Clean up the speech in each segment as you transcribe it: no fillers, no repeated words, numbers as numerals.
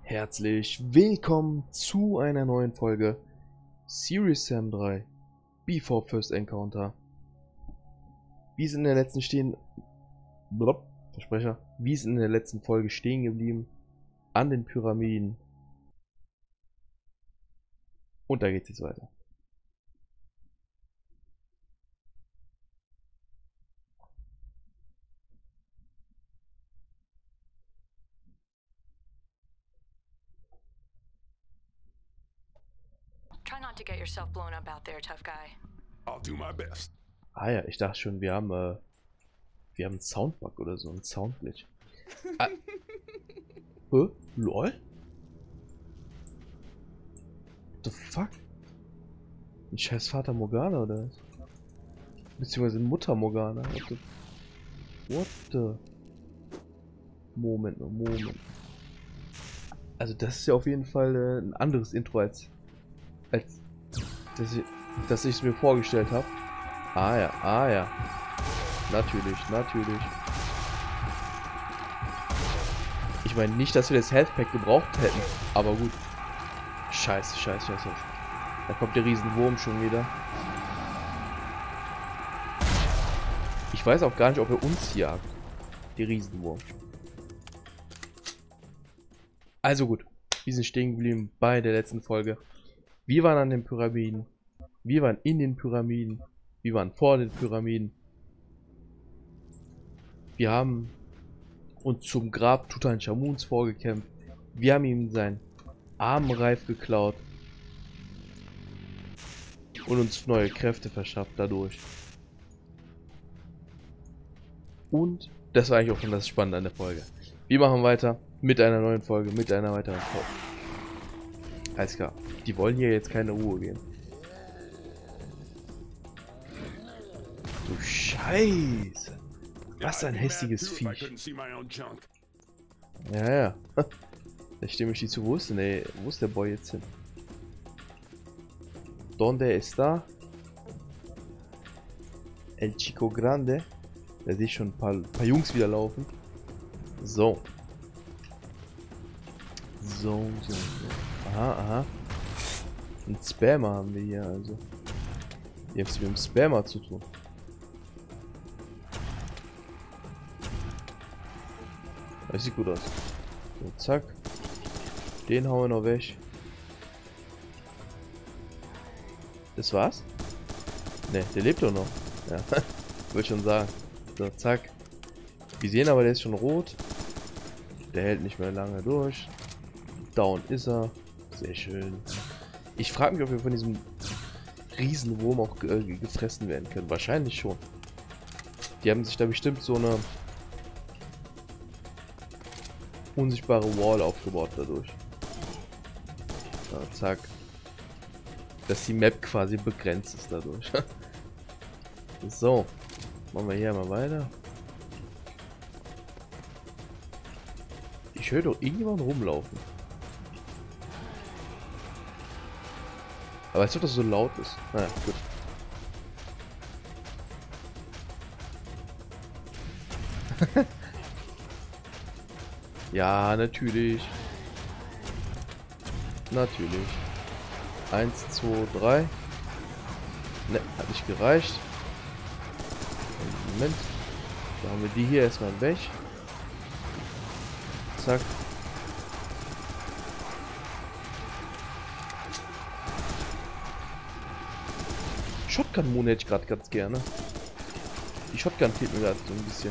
Herzlich willkommen zu einer neuen Folge Serious Sam 3 Before First Encounter. Wie es in der letzten Wie es in der letzten Folge stehen geblieben, an den Pyramiden. Und da geht es jetzt weiter. Try not to get yourself blown up out there, tough guy. I'll do my best. Ah ja, ich dachte schon, wir haben einen Soundbug oder so, einen Soundglitch. Ah. Hä? LOL? What the fuck? Ein scheiß Vater Morgana oder was? Beziehungsweise Mutter Morgana. What the? Moment. Also das ist ja auf jeden Fall ein anderes Intro als das ich es mir vorgestellt habe. Ah ja. Natürlich. Ich meine nicht, dass wir das Health Pack gebraucht hätten, aber gut. Scheiße. Da kommt der Riesenwurm schon wieder. Ich weiß auch gar nicht, ob er uns jagt. Die Riesenwurm. Also gut. Wir sind stehen geblieben bei der letzten Folge. Wir waren an den Pyramiden. Wir waren in den Pyramiden. Wir waren vor den Pyramiden. Wir haben uns zum Grab Tutanchamuns vorgekämpft. Wir haben ihm seinen Armreif geklaut. Und uns neue Kräfte verschafft dadurch. Und das war eigentlich auch schon das Spannende an der Folge. Wir machen weiter mit einer neuen Folge, mit einer weiteren Folge. Alles klar. Die wollen hier jetzt keine Ruhe geben. Du Scheiße. Was ein hässiges Viech. Ja. Da stimme ich die zu. Wo ist denn, ey? Wo ist der Boy jetzt hin? Donde está? El Chico Grande. Da sehe ich schon ein paar Jungs wieder laufen. So. Aha. Einen Spammer haben wir hier also. Jetzt mit dem Spammer zu tun. Das sieht gut aus. So, zack. Den hauen wir noch weg. Das war's? Ne, der lebt doch noch. Ja, würde schon sagen. So, zack. Wir sehen aber, der ist schon rot. Der hält nicht mehr lange durch. Down ist er. Sehr schön. Ich frage mich, ob wir von diesem Riesenwurm auch gefressen werden können. Wahrscheinlich schon. Die haben sich da bestimmt so eine unsichtbare Wall aufgebaut dadurch. So, zack. Dass die Map quasi begrenzt ist dadurch. So. Machen wir hier mal weiter. Ich höre doch irgendjemanden rumlaufen. Aber als ob das so laut ist. Naja, gut. Ja, natürlich. 1, 2, 3. Ne, hat nicht gereicht. Moment. Da haben wir die hier erstmal weg. Zack. Shotgun-Moon hätte ich gerade ganz gerne. Die Shotgun fehlt mir gerade so ein bisschen.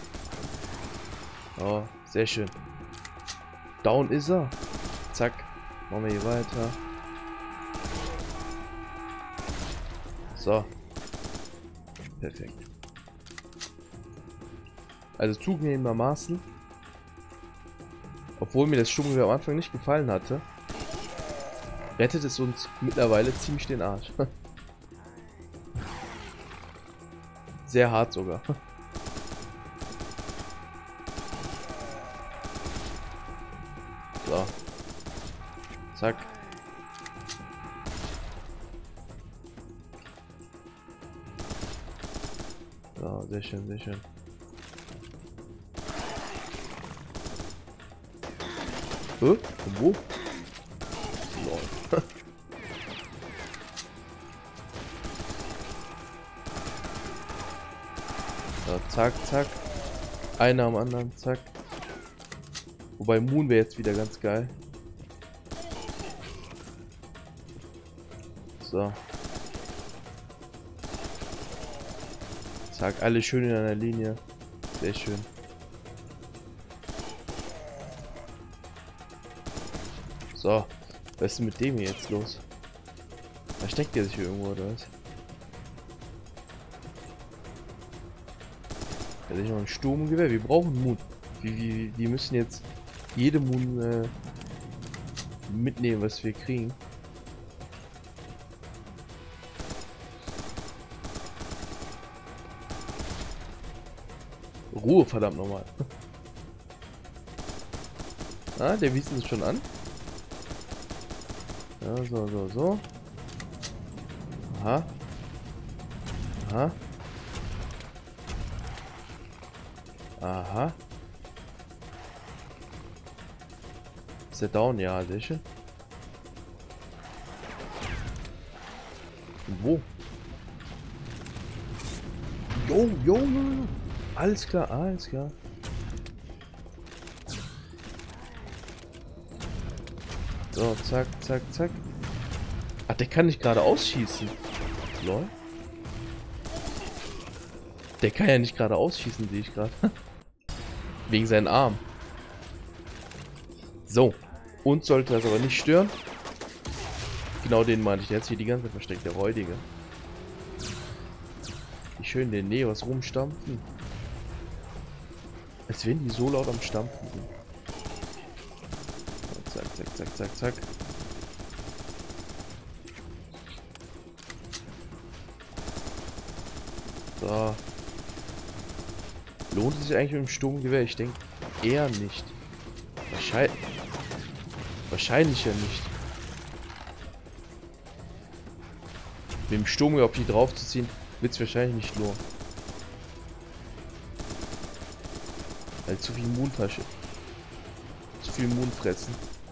Oh, sehr schön. Down ist er. Zack. Machen wir hier weiter. So. Perfekt. Also zugegebenermaßen, obwohl mir das Sturmgewehr am Anfang nicht gefallen hatte, rettet es uns mittlerweile ziemlich den Arsch. Sehr hart sogar. So. Zack. So, sehr schön. Von wo? Lol. So, zack, zack. Einer am anderen, zack. Wobei Moon wäre jetzt wieder ganz geil. So. Zack, alle schön in einer Linie. Sehr schön. So. Was ist denn mit dem hier jetzt los? Versteckt er sich hier irgendwo oder was? Da ist noch ein Sturmgewehr. Wir brauchen Moon. Wir müssen jetzt jede Moon mitnehmen, was wir kriegen. Ruhe, verdammt nochmal. Ah, der wies uns schon an. Ja, so. Aha. Aha. Aha. Ist der down? Ja, sicher. Wo? Jo. Alles klar, alles klar. So, zack, zack, zack. Ach, der kann nicht gerade ausschießen. Lol. Der kann ja nicht gerade ausschießen, sehe ich gerade. Wegen seinen Arm. So. Uns sollte das aber nicht stören. Genau den meinte ich. Der hat sich hier die ganze Zeit versteckt, der Räudige. Wie schön den Neos rumstampfen. Als wenn die so laut am Stampfen sind. So, zack, zack, zack, zack, zack. So. Lohnt es sich eigentlich mit dem Sturmgewehr? Ich denke eher nicht. Wahrscheinlich ja nicht. Mit dem Sturmgewehr auf die draufzuziehen, wird es wahrscheinlich nicht lohnen. Weil zu viel Moontasche. Zu viel Moon fressen.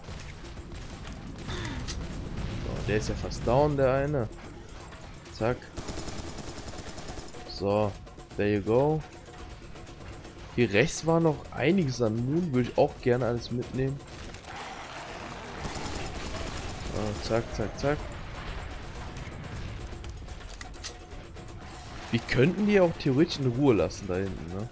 So, der ist ja fast down, der eine. Zack. So, there you go. Hier rechts war noch einiges an Moon, würde ich auch gerne alles mitnehmen. So, zack, zack, zack. Wir könnten die auch theoretisch in Ruhe lassen da hinten, ne?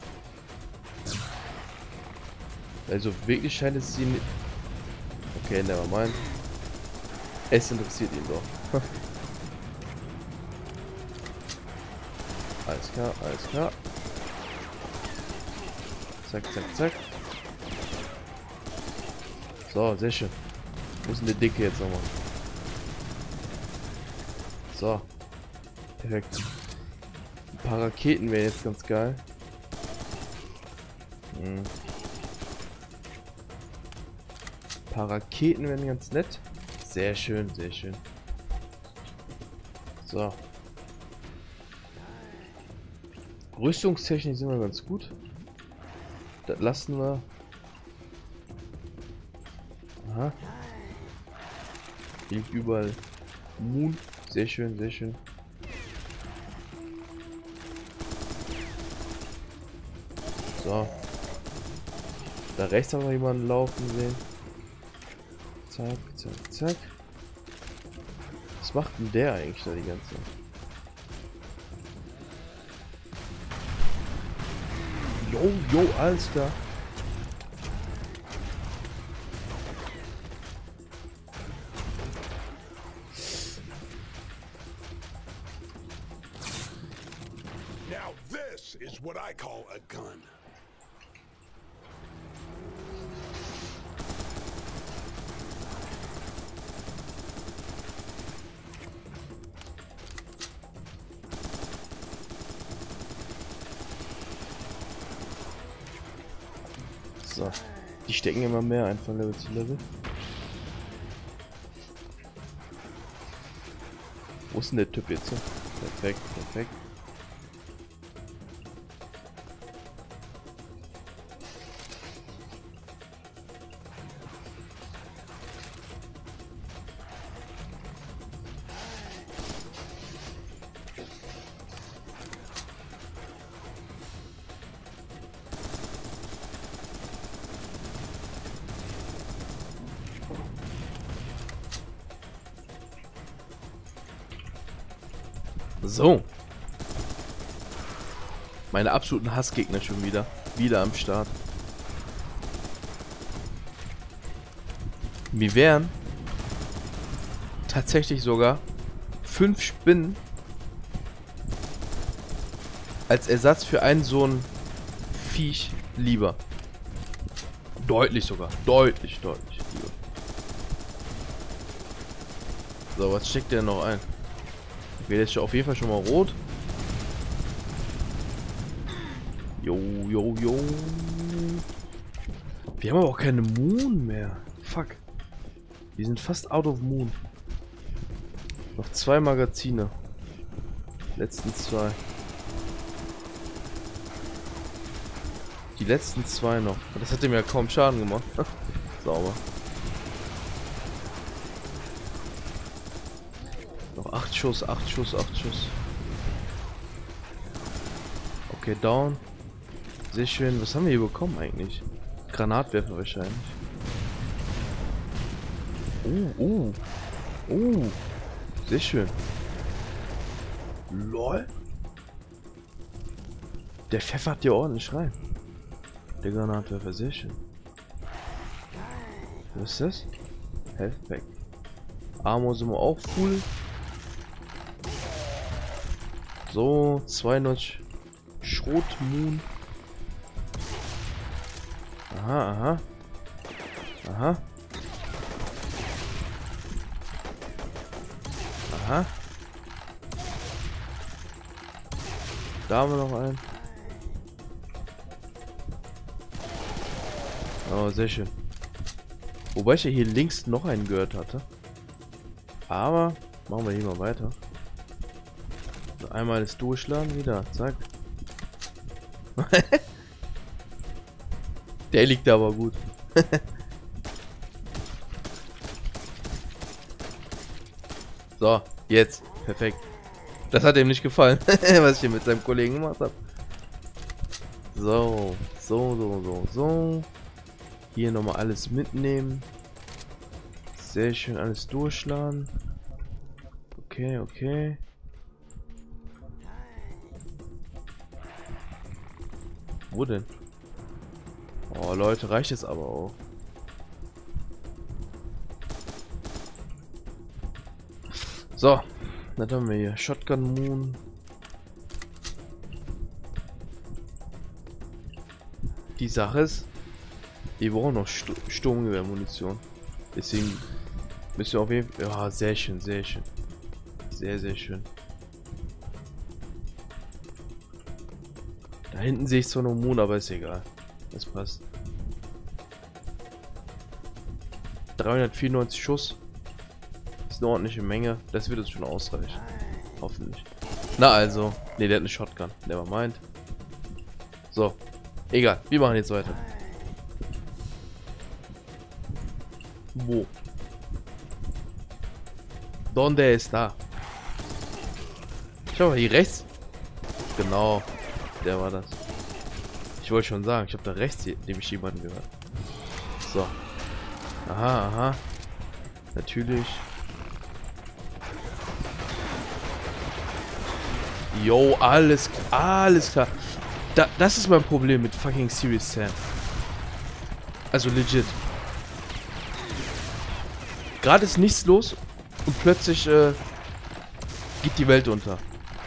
Also wirklich scheint es sie nicht... Okay, nevermind. Es interessiert ihn doch. Alles klar, alles klar. Zack, zack, zack. So, sehr schön. Wo ist denn der Dicke jetzt nochmal? So. Perfekt. Ein paar Raketen wären jetzt ganz geil. Ein paar Raketen wären ganz nett. Sehr schön, sehr schön. So. Rüstungstechnik sind wir ganz gut. Das lassen wir. Aha. Hier liegt überall Moon. Sehr schön, sehr schön. So. Da rechts haben wir jemanden laufen sehen. Zack, zack, zack. Was macht denn der eigentlich da die ganze Zeit? Jo, alles klar. Now this is what I call a gun. So. Die stecken immer mehr ein von Level zu Level. Wo ist denn der Typ jetzt? Perfekt, perfekt. So. Meine absoluten Hassgegner schon wieder. Wieder am Start. Mir wären tatsächlich sogar 5 Spinnen als Ersatz für einen so ein Viech lieber. Deutlich sogar. Deutlich lieber. So, was steckt der noch ein? Okay, der ist auf jeden Fall schon mal rot. Jo. Wir haben aber auch keine Moon mehr. Fuck. Wir sind fast out of Moon. Noch 2 Magazine. Letzten 2. Die letzten 2 noch. Das hat dem ja kaum Schaden gemacht. Sauber. Noch 8 Schuss, 8 Schuss, 8 Schuss. Okay, down. Sehr schön. Was haben wir hier bekommen eigentlich? Granatwerfer wahrscheinlich. Sehr schön. LOL. Der pfeffert hier ordentlich rein. Der Granatwerfer, sehr schön. Was ist das? Health Pack. Armor sind wir auch full. So, 92 Schrotmoon. Aha. Da haben wir noch einen. Oh, sehr schön. Wobei ich ja hier links noch einen gehört hatte. Aber machen wir hier mal weiter. So, einmal das Durchladen wieder. Zack. Der liegt aber gut. So, jetzt. Perfekt. Das hat ihm nicht gefallen, was ich hier mit seinem Kollegen gemacht habe. So. Hier nochmal alles mitnehmen. Sehr schön alles durchladen. Okay. Wo denn? Oh Leute, reicht es aber auch. So, dann haben wir hier Shotgun Moon. Die Sache ist, wir brauchen noch Sturmgewehrmunition. Deswegen müssen wir auf jeden Fall... Ja, sehr schön. Sehr schön. Da hinten sehe ich zwar noch Moon, aber ist egal. Das passt. 394 Schuss. Ist eine ordentliche Menge. Das wird uns schon ausreichen. Hoffentlich. Na also. Ne, der hat eine Shotgun. Never mind. So. Egal. Wir machen jetzt weiter. Wo? Donde está? Schau mal, hier rechts. Genau. Der war das. Ich wollte schon sagen, ich habe da rechts hier, nämlich jemanden gehört. So. Aha. Natürlich. Yo, alles klar. Das ist mein Problem mit fucking Serious Sam. Also legit. Gerade ist nichts los und plötzlich geht die Welt unter.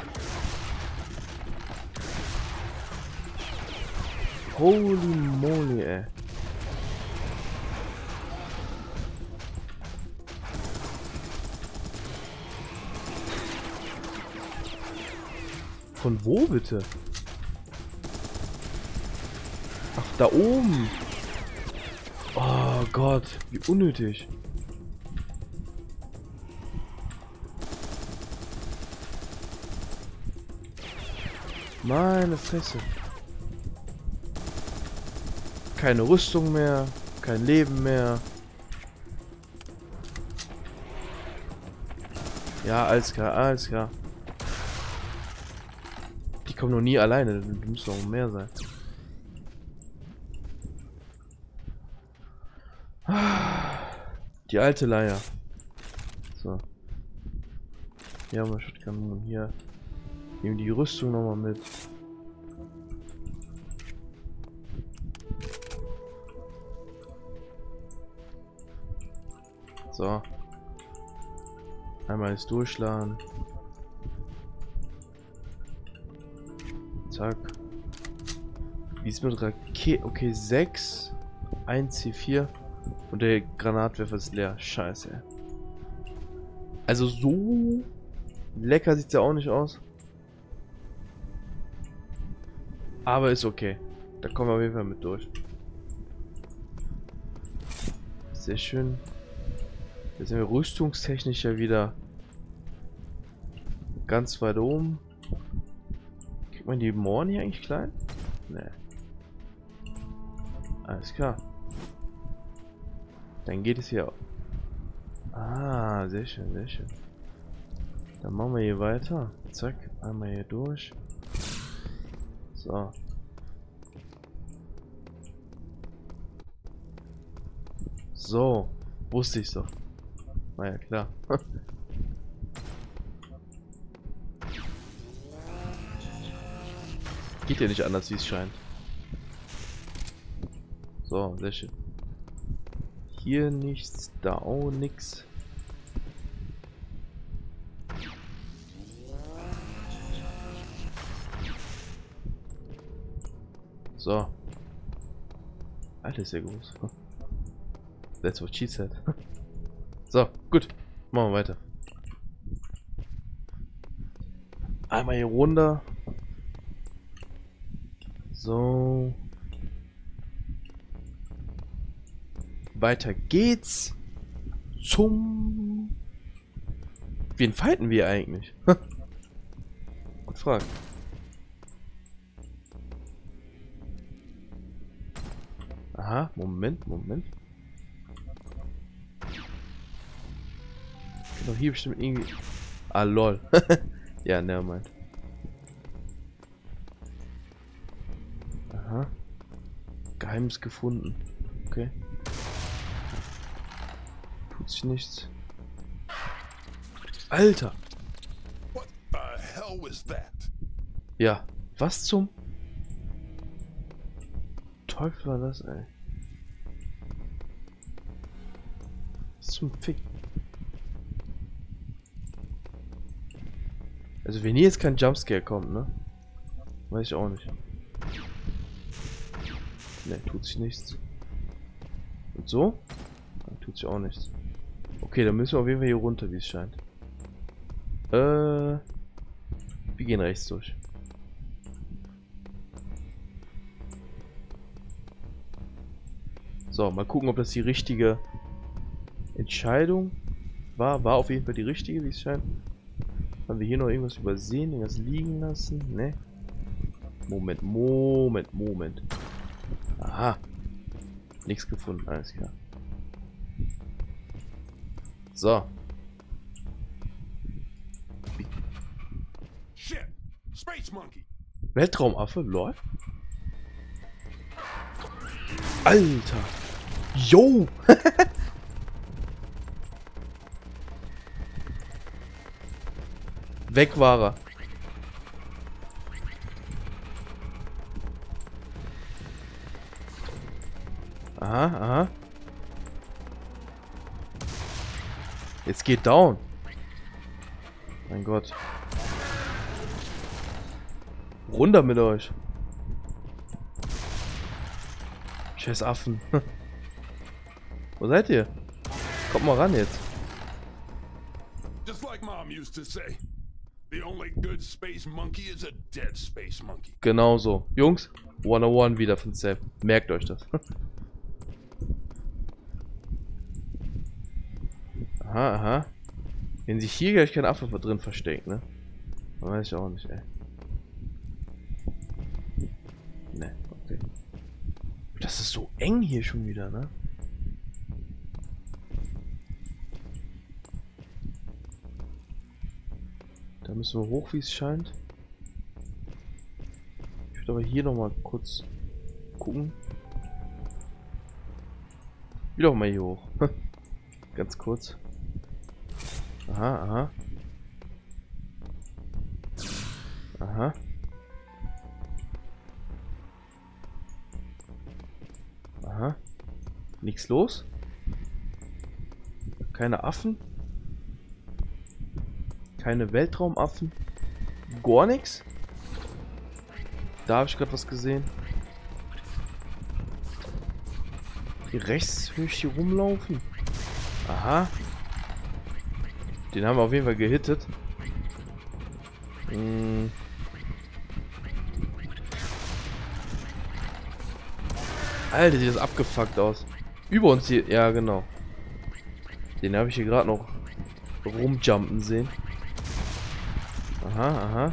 Holy moly, ey. Von wo bitte? Ach, da oben. Oh Gott, wie unnötig. Meine Fresse. Keine Rüstung mehr, kein Leben mehr. Ja, alles klar. Die kommen noch nie alleine, da muss noch mehr sein. Die alte Leier. So. Hier haben wir Shotgun, hier Nehmen die Rüstung nochmal mit. So. Einmal jetzt durchladen. Zack. Wie ist mit Rakete? Okay, 6. 1 C4. Und der Granatwerfer ist leer. Scheiße. Also so lecker sieht es ja auch nicht aus. Aber ist okay. Da kommen wir auf jeden Fall mit durch. Sehr schön. Jetzt sind wir rüstungstechnisch ja wieder ganz weit oben. Kriegt man die Mohren hier eigentlich klein? Nee. Alles klar. Dann geht es hier. Ah, sehr schön, sehr schön. Dann machen wir hier weiter. Zack, einmal hier durch. So. So, wusste ich's doch. War ja klar. Geht ja nicht anders, wie es scheint. So, sehr schön. Hier nichts, da auch nichts. So. Alter, ist ja groß. That's what she said. So, gut. Machen wir weiter. Einmal hier runter. So. Weiter geht's. Zum... Wen fighten wir eigentlich? Gut Frage. Aha, Moment. Genau, hier bestimmt irgendwie... Ah, lol. Ja, nevermind. Aha. Geheimnis gefunden. Okay. Tut sich nichts. Alter! What the hell was that? Ja, was zum Teufel war das, ey? Was zum Fick? Also wenn hier jetzt kein Jumpscare kommt, ne? Weiß ich auch nicht. Ne, tut sich nichts. Und so? Ja, tut sich auch nichts. Okay, dann müssen wir auf jeden Fall hier runter, wie es scheint. Wir gehen rechts durch. So, mal gucken, ob das die richtige Entscheidung war. War auf jeden Fall die richtige, wie es scheint. Haben wir hier noch irgendwas übersehen? Irgendwas liegen lassen? Ne? Moment. Aha. Nichts gefunden, alles klar. So. Shit! Space monkey! Weltraumaffe, lol. Alter. Yo! Weg war er. Aha. Jetzt geht down. Mein Gott. Runter mit euch. Scheiß Affen. Wo seid ihr? Kommt mal ran jetzt. Just like Mom used to say, the only good space monkey is a dead space monkey. Genau so. Jungs, 101 wieder von Sepp. Merkt euch das. Aha. Wenn sich hier gleich kein Affe drin versteckt, ne? Dann weiß ich auch nicht, ey. Ne, okay. Das ist so eng hier schon wieder, ne? Da müssen wir hoch, wie es scheint. Ich würde aber hier noch mal kurz gucken. Wieder mal hier hoch. Ganz kurz. Aha. Aha. Aha. Nichts los? Keine Affen? Keine Weltraumaffen? Gar nichts? Da habe ich gerade was gesehen. Hier rechts will ich hier rumlaufen. Aha. Den haben wir auf jeden Fall gehittet. Alter, sieht das abgefuckt aus. Über uns hier. Ja, genau. Den habe ich hier gerade noch rumjumpen sehen. Aha, aha.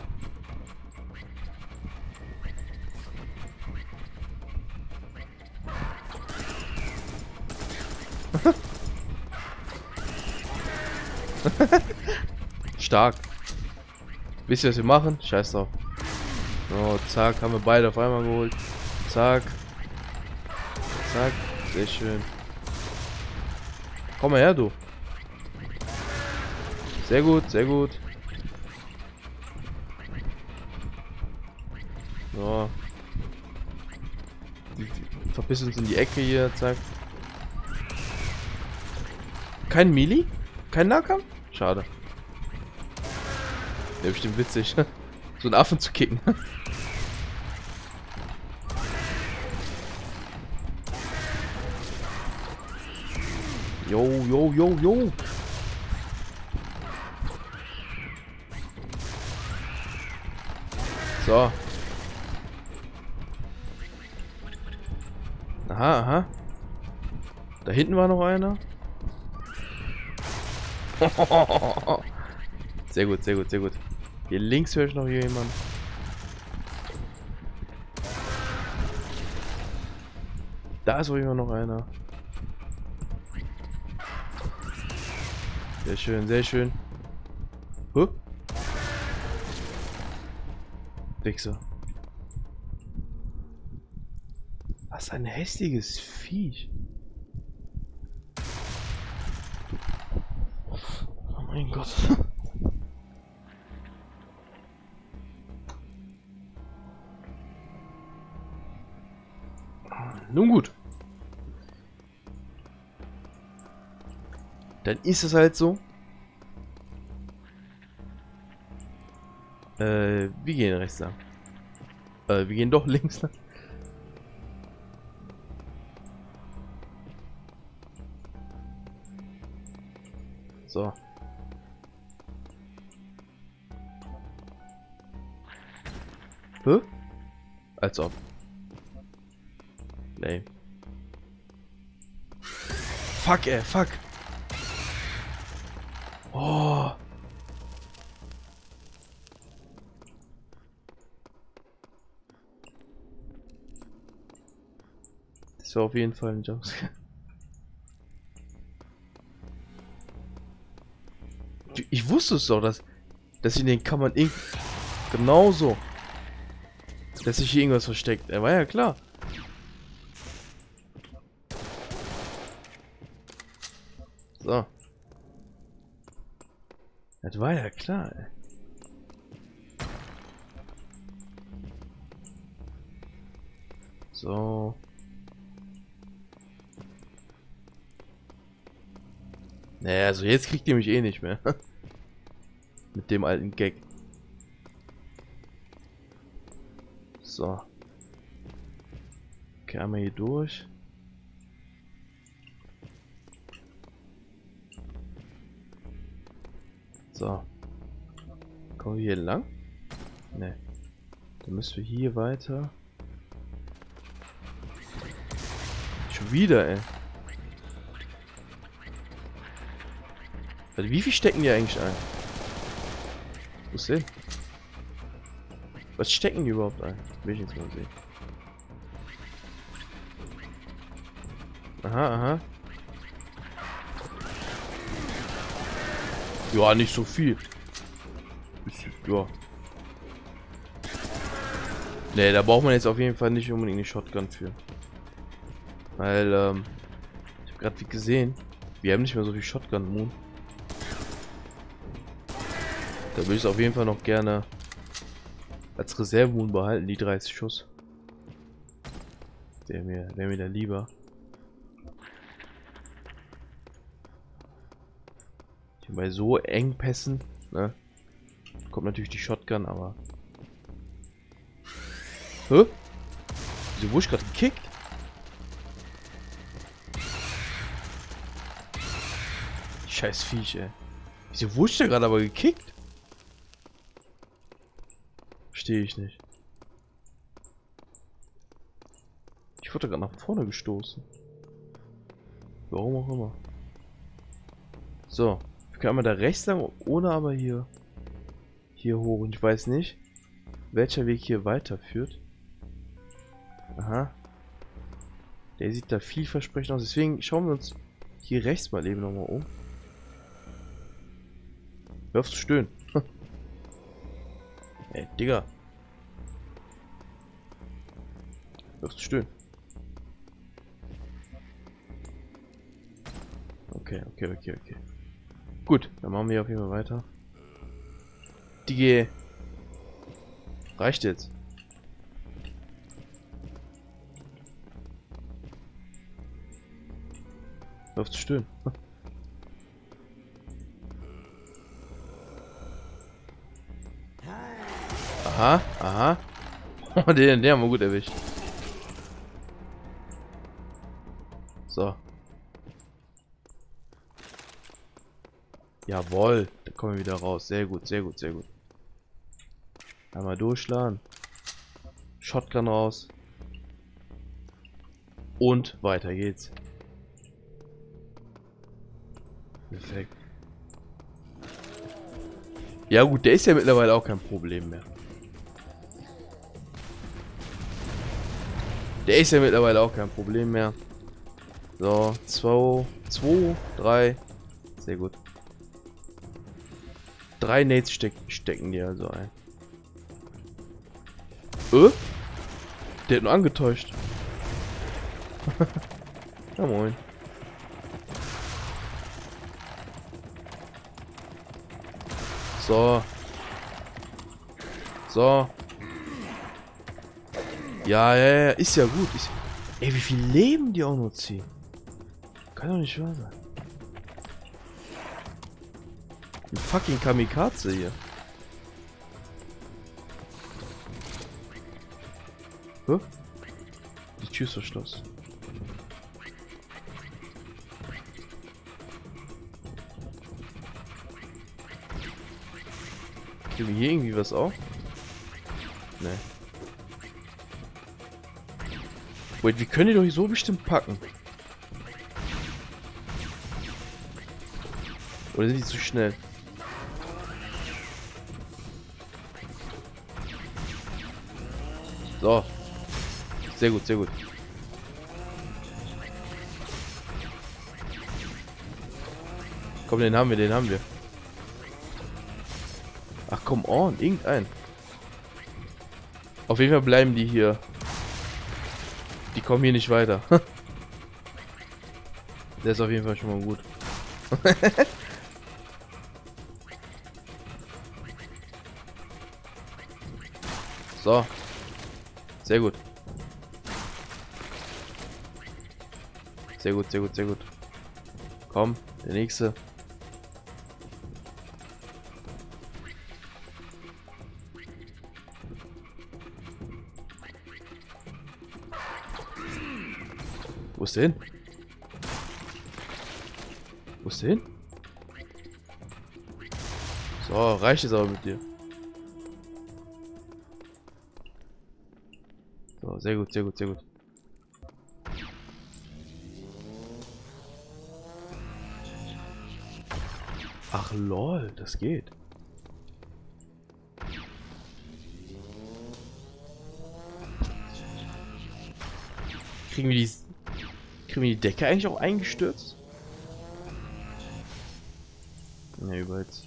Stark. Wisst ihr, was wir machen? Scheiß drauf. So, zack, haben wir beide auf einmal geholt. Zack. Zack. Sehr schön. Komm mal her, du. Sehr gut, sehr gut. So. Verpissen uns in die Ecke hier, zack. Kein Melee? Kein Nahkampf? Schade. Wäre bestimmt witzig, so einen Affen zu kicken. Jo, jo, jo, jo. So. Aha, aha. Da hinten war noch einer. Sehr gut, sehr gut, sehr gut. Hier links höre ich noch jemanden. Da ist auch immer noch einer. Sehr schön, sehr schön. Huh? Wichser. Was ein hässliches Viech. Oh mein Gott. Nun gut. Dann ist es halt so. Wir gehen rechts lang. Wir gehen doch links lang. So. Hä? Als ob. Nee. Fuck, ey, fuck. Oh. Das war auf jeden Fall ein Jumpscare. Ich wusste es doch, dass in den Kammern genauso, dass sich hier irgendwas versteckt. Er war ja klar. So. Das war ja klar, ey. So. Naja, also jetzt kriegt ihr mich eh nicht mehr. Mit dem alten Gag. So. Okay, einmal hier durch. So. Kommen wir hier lang? Ne. Dann müssen wir hier weiter. Schon wieder, ey. Also wie viel stecken die eigentlich ein? Wo ist denn? Was stecken die überhaupt ein? Will ich jetzt mal sehen. Aha, aha. Ja, nicht so viel. Ja. Ne, da braucht man jetzt auf jeden Fall nicht unbedingt eine Shotgun für. Weil, ich habe gerade gesehen, wir haben nicht mehr so viel Shotgun-Moon. Da würde ich es auf jeden Fall noch gerne Als Reservemun behalten, die 30 Schuss. Wäre mir da lieber. Bei so Engpässen, ne? Kommt natürlich die Shotgun, aber... Hä? Wieso wurde ich gerade gekickt? Scheiß Viech, ey. Wieso wurde ich da gerade aber gekickt? Verstehe ich nicht. Ich wurde gerade nach vorne gestoßen. Warum auch immer. So. Wir können einmal da rechts lang, ohne aber hier hoch. Und ich weiß nicht, welcher Weg hier weiterführt. Aha. Der sieht da vielversprechend aus. Deswegen schauen wir uns hier rechts mal eben nochmal um. Hör auf zu stöhnen. Ey, Digga. Hör auf zu stöhnen. Okay. Gut, dann machen wir auf jeden Fall weiter. Die reicht jetzt. Hör auf zu stöhnen. Aha. Oh, den haben wir gut erwischt. So. Jawohl, da kommen wir wieder raus. Sehr gut. Einmal durchladen. Shotgun raus. Und weiter geht's. Perfekt. Ja gut, der ist ja mittlerweile auch kein Problem mehr. So, 2, 3. Sehr gut. 3 Nades stecken die also ein. Der hat nur angetäuscht. Ja moin. So. Ja, ist ja gut. Ey, wie viel Leben die auch nur ziehen. Kann doch nicht wahr sein. Ein fucking Kamikaze hier. Hä? Die Tür ist verschlossen. Kriegen wir hier irgendwie was auf? Ne. Wait, wir können die doch so bestimmt packen. Oder sind die zu schnell? So. Sehr gut. Komm, den haben wir. Ach, come on, irgendein. Auf jeden Fall bleiben die hier. Die kommen hier nicht weiter. Der ist auf jeden Fall schon mal gut. So. Sehr gut. Sehr gut. Komm, der nächste. Wo ist der hin? So, reicht es aber mit dir. So, sehr gut. Ach lol, das geht. Kriegen wir die Decke eigentlich auch eingestürzt? Ja,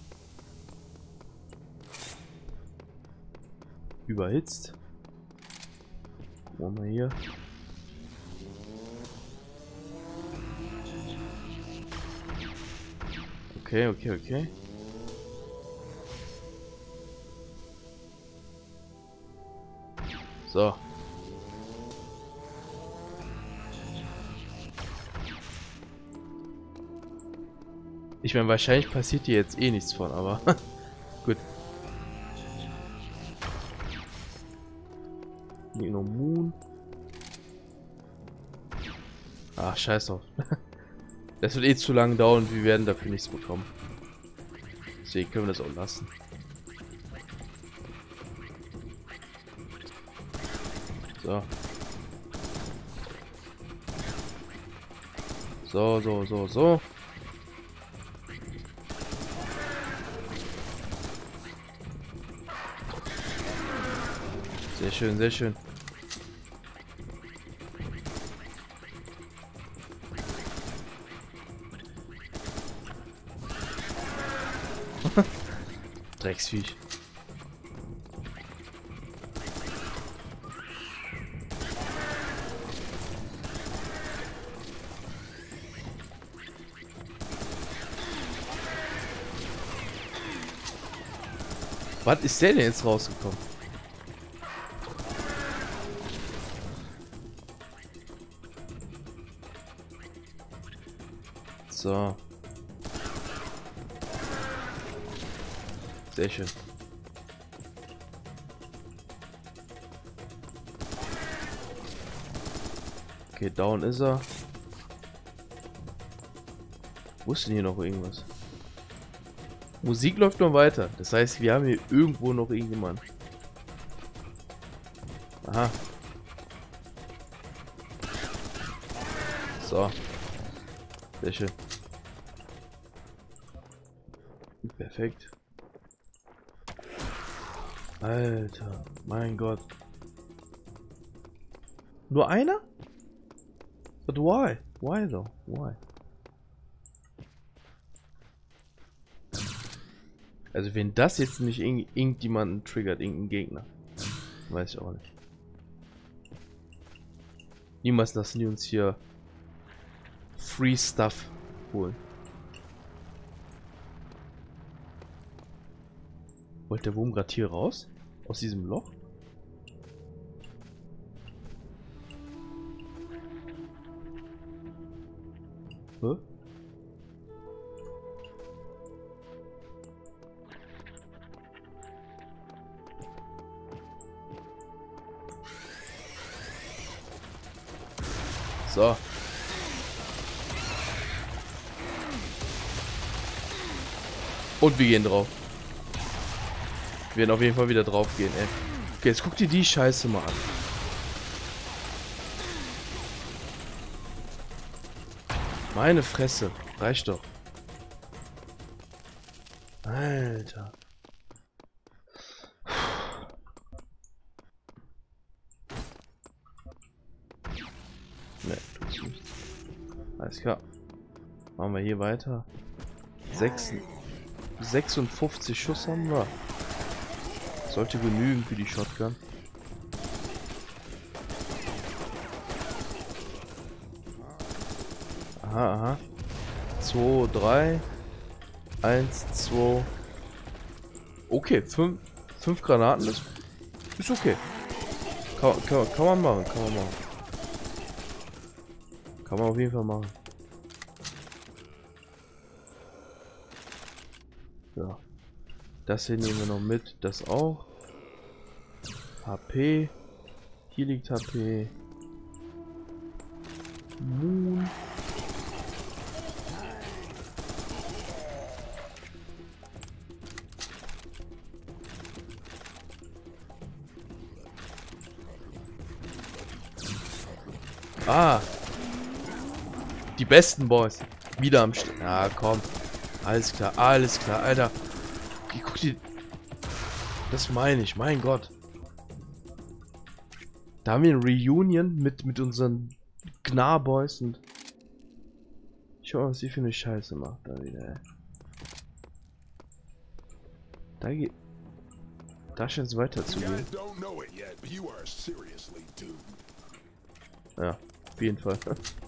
überhitzt. Gucken wir mal hier. Okay. So. Ich meine, wahrscheinlich passiert hier jetzt eh nichts von, aber gut. Hier noch Moon. Ach, scheiß drauf. Das wird eh zu lange dauern und wir werden dafür nichts bekommen. Deswegen können wir das auch lassen. So. So. Sehr schön, sehr schön. Drecksviech. Was ist der denn jetzt rausgekommen? So. Sehr schön. Okay, down ist er. Wo ist denn hier noch irgendwas? Musik läuft noch weiter. Das heißt, wir haben hier irgendwo noch irgendjemand. Aha. So. Sehr schön. Perfekt. Alter, mein Gott. Nur einer? But why? Why though? Why? Also wenn das jetzt nicht irgendjemanden triggert, irgendein Gegner. Weiß ich auch nicht. Niemals lassen die uns hier Free Stuff holen. Wollte der Wurm gerade hier raus? Aus diesem Loch? Hä? So. Und wir gehen drauf. Wir werden auf jeden Fall wieder drauf gehen, ey. Okay, jetzt guck dir die Scheiße mal an. Meine Fresse. Reicht doch. Alter. Ne, tut's nicht. Alles klar. Machen wir hier weiter. 56 Schuss haben wir. Sollte genügen für die Shotgun. Aha, aha. 2, 3. 1, 2. Okay, 5 Granaten ist okay. Kann man machen, kann man machen. Kann man auf jeden Fall machen. Ja. Das hier nehmen wir noch mit, das auch. HP. Hier liegt HP. Moon. Ah. Die besten Boys. Wieder am Start. Ja, komm. Alles klar, Alter. Okay, guck dir. Das meine ich, mein Gott. Da haben wir eine Reunion mit unseren Gnar-Boys und schau mal, was die für eine Scheiße macht da wieder, ey. Da scheint es weiter zu gehen. Ja, auf jeden Fall.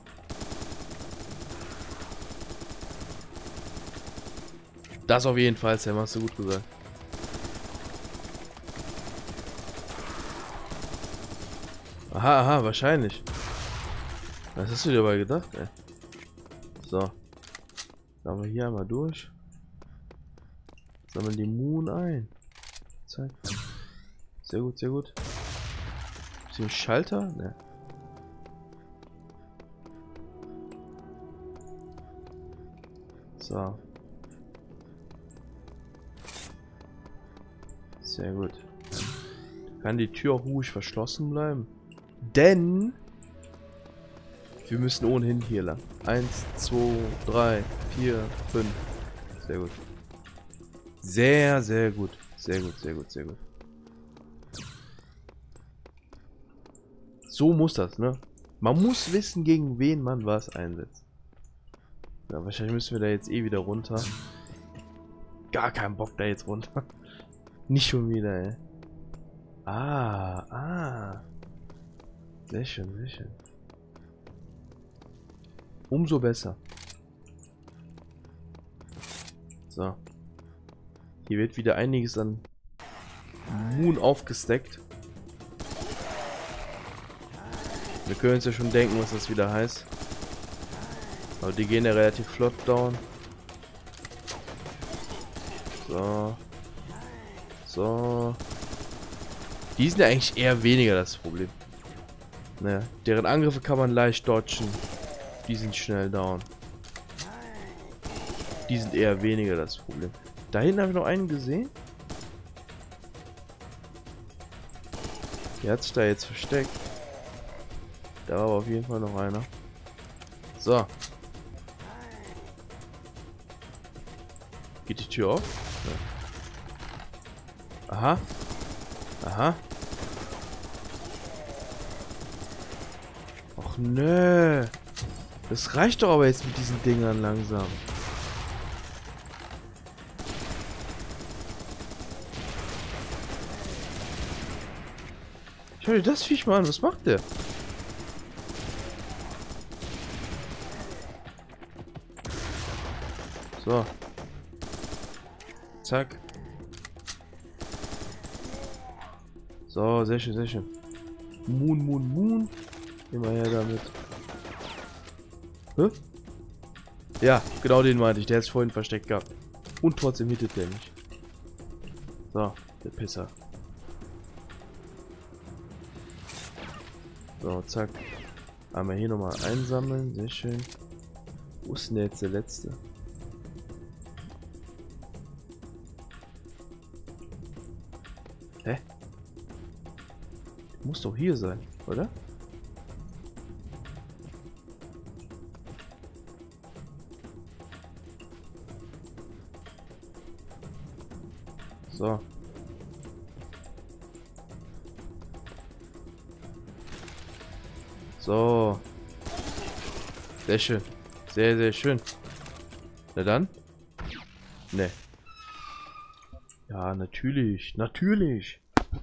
Das auf jeden Fall, Sam, hast du gut gesagt. Aha, aha, wahrscheinlich. Was hast du dir dabei gedacht, ey? So. Dann wir hier einmal durch. Sammeln die Moon ein. Zack. Sehr gut, sehr gut. Ist hier ein Schalter? Ne. So. Sehr gut. Kann die Tür auch ruhig verschlossen bleiben? Denn wir müssen ohnehin hier lang. 1, 2, 3, 4, 5. Sehr gut. Sehr, sehr gut. Sehr gut, sehr gut, sehr gut. So muss das, ne? Man muss wissen, gegen wen man was einsetzt. Ja, wahrscheinlich müssen wir da jetzt eh wieder runter. Gar keinen Bock da jetzt runter. Nicht schon wieder, ey. Ah. Sehr schön, sehr schön. Umso besser. So. Hier wird wieder einiges an Moon aufgesteckt. Wir können uns ja schon denken, was das wieder heißt. Aber die gehen ja relativ flott down. So. So. Die sind ja eigentlich eher weniger das Problem. Naja, deren Angriffe kann man leicht dodgen. Die sind schnell down. Die sind eher weniger das Problem. Da hinten habe ich noch einen gesehen. Der hat sich da jetzt versteckt. Da war aber auf jeden Fall noch einer. So. Geht die Tür auf? Ja. Aha. Aha. Och nö. Das reicht doch aber jetzt mit diesen Dingern langsam. Schau dir das Viech mal an, was macht der? So. Zack. So, sehr schön, sehr schön. Moon, Moon, Moon. Immer her damit. Hä? Ja, genau den meinte ich. Der hat sich vorhin versteckt gehabt. Und trotzdem hittet der nicht. So, der Pisser. So, zack. Einmal hier nochmal einsammeln. Sehr schön. Wo ist denn jetzt der letzte? Hä? Muss doch hier sein, oder? So. So. Sehr schön. Sehr, sehr schön. Na dann? Ne. Ja, natürlich. Natürlich.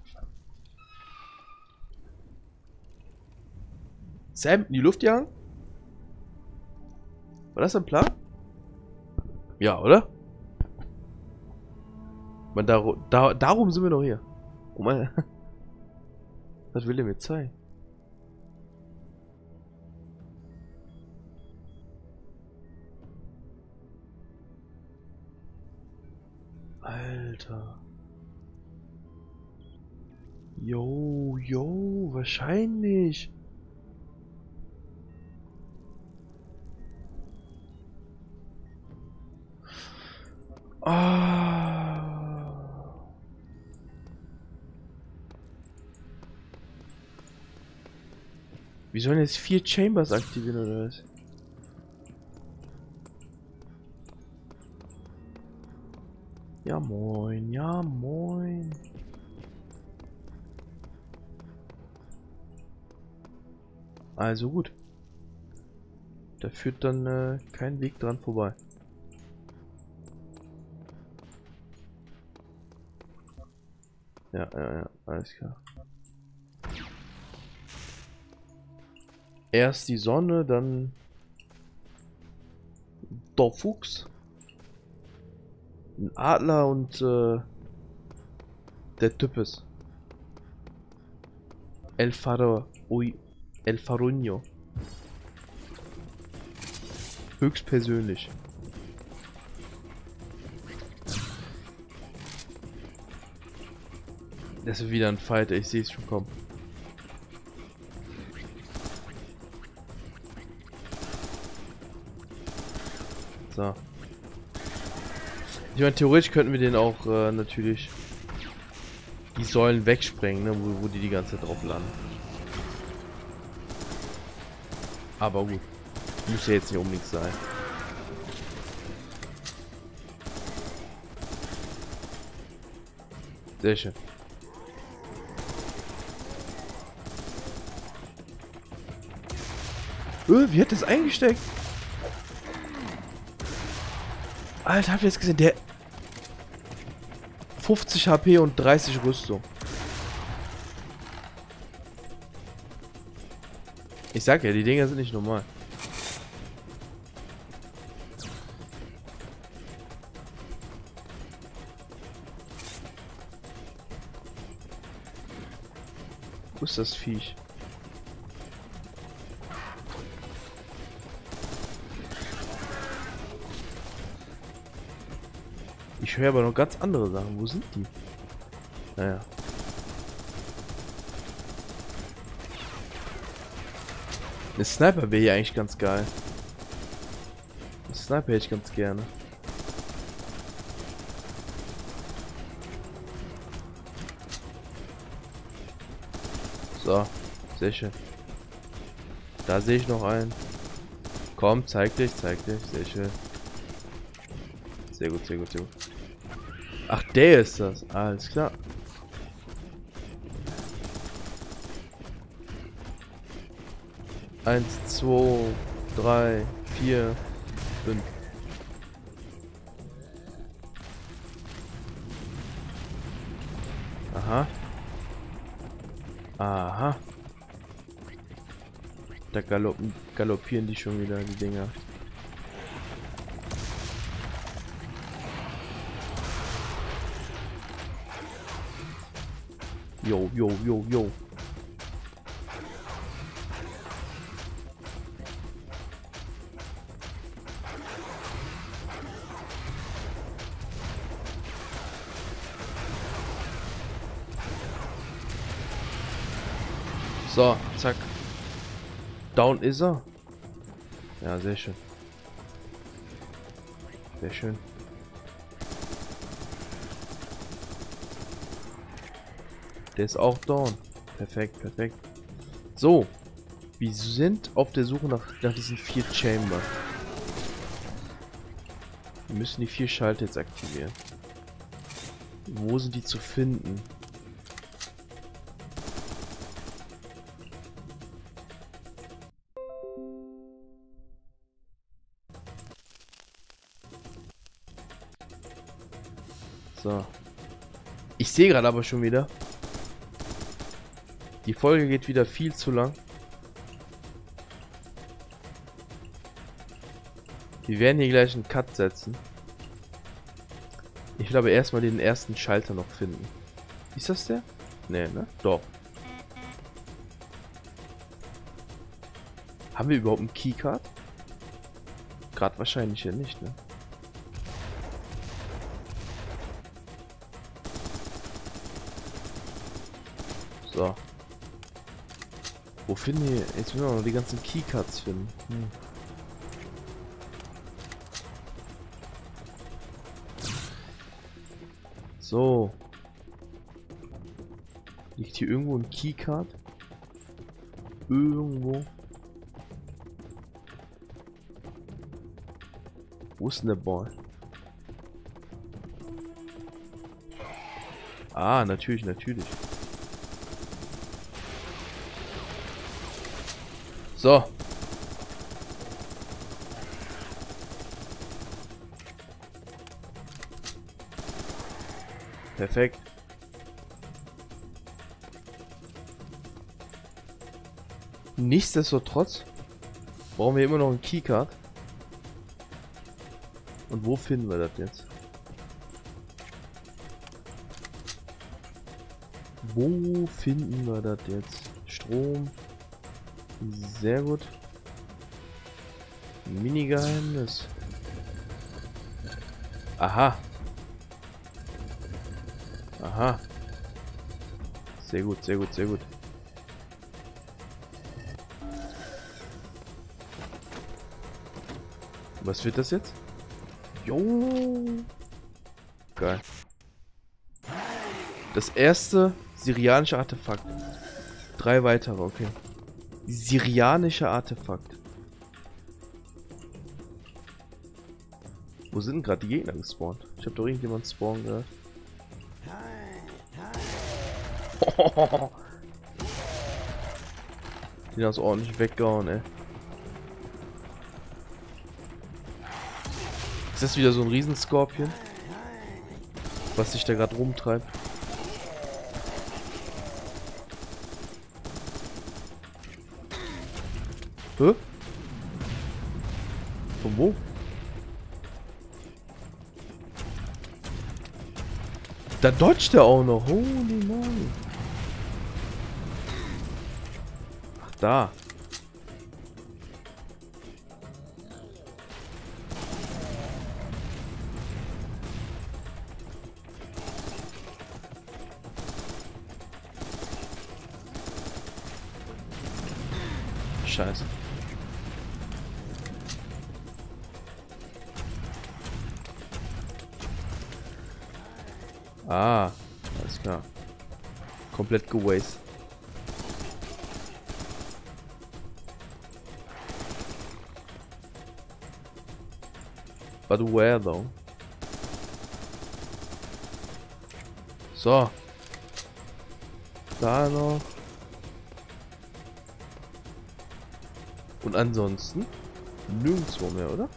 Sam, in die Luft jagen? War das ein Plan? Ja, oder? Man, darum sind wir doch hier. Oh mein. Was will er mir zeigen? Alter. Jo, jo, wahrscheinlich. Ah. Wir sollen jetzt 4 Chambers aktivieren oder was? Ja moin, ja moin. Also gut. Da führt dann kein Weg dran vorbei. Ja, alles klar. Erst die Sonne, dann der Fuchs, ein Adler und der Types. El Faro... Ui. El Faruño. Höchstpersönlich. Das ist wieder ein Fighter, ich sehe es schon kommen. So. Ich meine, theoretisch könnten wir den auch natürlich die Säulen wegsprengen, ne, wo die ganze Zeit drauf landen. Aber gut. Muss ja jetzt nicht unbedingt sein. Sehr schön. Wie hat das eingesteckt? Alter, habt ihr jetzt gesehen? Der 50 HP und 30 Rüstung. Ich sag ja, die Dinger sind nicht normal. Wo ist das Viech? Ich höre aber noch ganz andere Sachen. Wo sind die? Naja. Eine Sniper wäre hier eigentlich ganz geil. Eine Sniper hätte ich ganz gerne. So, sehr schön. Da sehe ich noch einen. Komm, zeig dich, sehr schön. Sehr gut, sehr gut, sehr gut. Ach, der ist das. Alles klar. Eins, zwei, drei, vier, fünf. Aha. Aha. Da galoppieren die schon wieder, die Dinger. Jo, jo, jo, jo. So, zack. Down ist er. Ja, sehr schön. Sehr schön. Der ist auch down. Perfekt, perfekt. So. Wir sind auf der Suche nach diesen 4 Chamber. Wir müssen die 4 Schalter jetzt aktivieren. Wo sind die zu finden? So. Ich sehe gerade aber schon wieder. Die Folge geht wieder viel zu lang. Wir werden hier gleich einen Cut setzen. Ich will aber erstmal den ersten Schalter noch finden. Ist das der? Nee, ne? Doch. Haben wir überhaupt einen Keycard? Gerade wahrscheinlich ja nicht, ne? So. Wo finden wir... Jetzt müssen wir noch die ganzen Keycards finden. So. Liegt hier irgendwo ein Keycard? Irgendwo. Wo ist denn der Boy? Ah, natürlich, natürlich. So. Perfekt. Nichtsdestotrotz brauchen wir immer noch einen Keycard. Und wo finden wir das jetzt? Wo finden wir das jetzt? Strom. Sehr gut. Mini-Geheimnis. Aha. Aha. Sehr gut, sehr gut, sehr gut. Was wird das jetzt? Jo. Geil. Das erste syrianische Artefakt. 3 weitere, okay. Syrianische Artefakt. Wo sind denn gerade die Gegner gespawnt? Ich habe doch irgendjemand spawnen gehört. Die haben es ordentlich weggehauen, ey. Ist das wieder so ein Riesenskorpion? Was sich da gerade rumtreibt? Hä? Von wo? Da dodgt er auch noch. Holy moly. Ach, da. Scheiße. Ah, alles klar. Komplett gewastet. But where though? So. Da noch. Und ansonsten nirgendwo mehr, oder?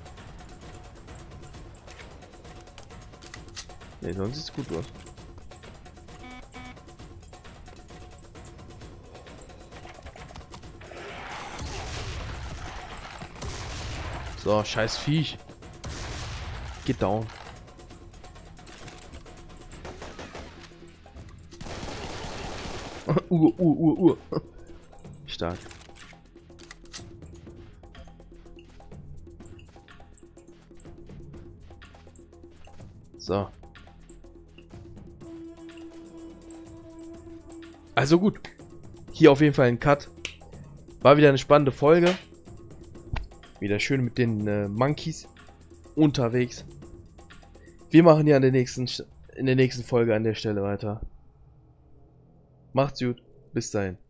Ne, sonst sieht's gut aus. So, scheiß Viech. Geht down. Stark. So. Also gut. Hier auf jeden Fall ein Cut. War wieder eine spannende Folge. Wieder schön mit den Monkeys unterwegs. Wir machen ja in der nächsten Folge an der Stelle weiter. Macht's gut. Bis dahin.